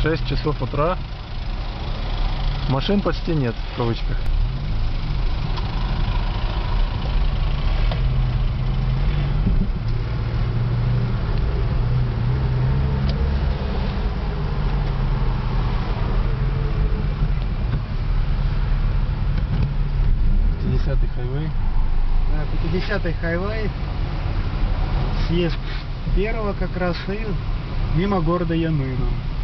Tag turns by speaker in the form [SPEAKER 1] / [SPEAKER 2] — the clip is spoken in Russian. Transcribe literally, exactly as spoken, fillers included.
[SPEAKER 1] шесть часов утра. Машин почти нет, в кавычках. пятидесятый хайвей.
[SPEAKER 2] Да, пятидесятый хайвей. Съезд первого как раз и мимо города Янына.